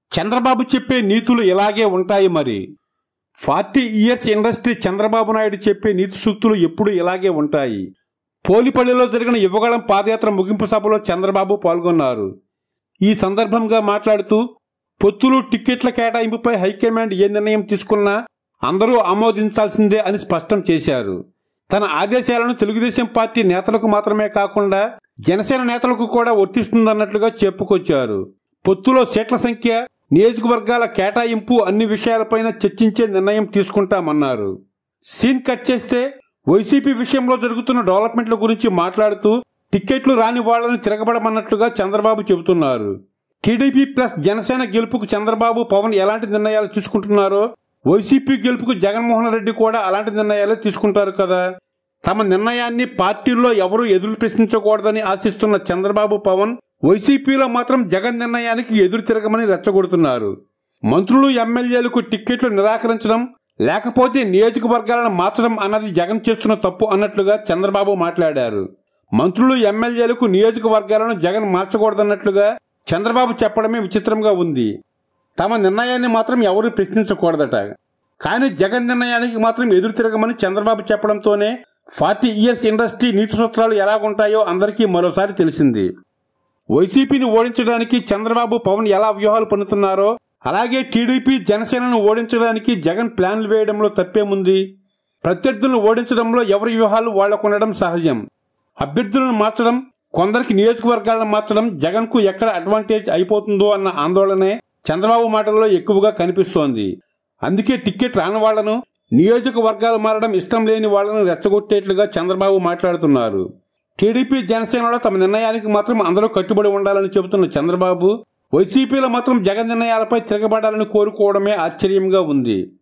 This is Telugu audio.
చంద్రబాబు చెప్పే నీతులు ఇలాగే ఉంటాయి మరి. 40 ఇయర్స్ ఇండస్ట్రీ చంద్రబాబు నాయుడు చెప్పే నీతి సూక్తులు ఎప్పుడు ఇలాగే ఉంటాయి. పోలిపల్లిలో జరిగిన యువగళం పాదయాత్ర ముగింపు సభలో చంద్రబాబు పాల్గొన్నారు. ఈ సందర్భంగా మాట్లాడుతూ పొత్తులు, టిక్కెట్ల కేటాయింపుపై హైకమాండ్ ఏ నిర్ణయం తీసుకున్నా అందరూ ఆమోదించాల్సిందే అని స్పష్టం చేశారు. తన ఆదేశాలను తెలుగుదేశం పార్టీ నేతలకు మాత్రమే కాకుండా జనసేన నేతలకు కూడా వర్తిస్తుందన్నట్లుగా చెప్పుకొచ్చారు. పొత్తులో సీట్ల సంఖ్య, నియోజకవర్గాల కేటాయింపు అన్ని విషయాలపైన చర్చించే నిర్ణయం తీసుకుంటామన్నారు. సీన్ కట్ చేస్తే వైసీపీ విషయంలో జరుగుతున్న డెవలప్మెంట్ల గురించి మాట్లాడుతూ టిక్కెట్లు రాని వాళ్లను తిరగబడమన్నట్లుగా చంద్రబాబు చెబుతున్నారు. టీడీపీ ప్లస్ జనసేన గెలుపుకు చంద్రబాబు, పవన్ ఎలాంటి నిర్ణయాలు తీసుకుంటున్నారో వైసీపీ గెలుపుకు జగన్మోహన్ రెడ్డి కూడా అలాంటి నిర్ణయాలు తీసుకుంటారు కదా. తమ నిర్ణయాన్ని పార్టీల్లో ఎవరూ ఎదురు ప్రశ్నించకూడదని ఆశిస్తున్న చంద్రబాబు, పవన్ వైసీపీలో మాత్రం జగన్ నిర్ణయానికి ఎదురు తిరగమని రెచ్చగొడుతున్నారు. మంత్రులు, ఎమ్మెల్యేలకు టిక్కెట్లు నిరాకరించడం, లేకపోతే నియోజకవర్గాలను మార్చడం అన్నది జగన్ చేస్తున్న తప్పు అన్నట్లుగా చంద్రబాబు మాట్లాడారు. మంత్రులు, ఎమ్మెల్యేలకు నియోజకవర్గాలను జగన్ మార్చకూడదన్నట్లుగా చంద్రబాబు చెప్పడమే విచిత్రంగా ఉంది. తమ నిర్ణయాన్ని మాత్రం ఎవరూ ప్రశ్నించకూడదట. కానీ జగన్ నిర్ణయానికి మాత్రం ఎదురు తిరగమని చంద్రబాబు చెప్పడంతోనే 40 ఇయర్స్ ఇండస్ట్రీ నీతి సూత్రాలు ఎలాగుంటాయో అందరికీ మరోసారి తెలిసింది. వైసీపీని ఓడించడానికి చంద్రబాబు, పవన్ ఎలా వ్యూహాలు పన్నుతున్నారో అలాగే టీడీపీ, జనసేనను ఓడించడానికి జగన్ ప్లాన్లు వేయడంలో తప్పేముంది? ప్రత్యర్థులను ఓడించడంలో ఎవరి వ్యూహాలు వాళ్లకుండడం సహజం. అభ్యర్థులను మార్చడం, కొందరికి నియోజకవర్గాలను మార్చడం జగన్కు ఎక్కడ అడ్వాంటేజ్ అయిపోతుందో అన్న ఆందోళనే చంద్రబాబు మాటల్లో ఎక్కువగా కనిపిస్తోంది. అందుకే టిక్కెట్ రాని వాళ్లను, నియోజకవర్గాలు మారడం ఇష్టం లేని వాళ్లను రెచ్చగొట్టేట్లుగా చంద్రబాబు మాట్లాడుతున్నారు. టీడీపీ, జనసేనలో తమ నిర్ణయానికి మాత్రం అందరూ కట్టుబడి ఉండాలని చెబుతున్న చంద్రబాబు వైసీపీలో మాత్రం జగన్ నిర్ణయాలపై తిరగబడాలని కోరుకోవడమే ఆశ్చర్యంగా ఉంది.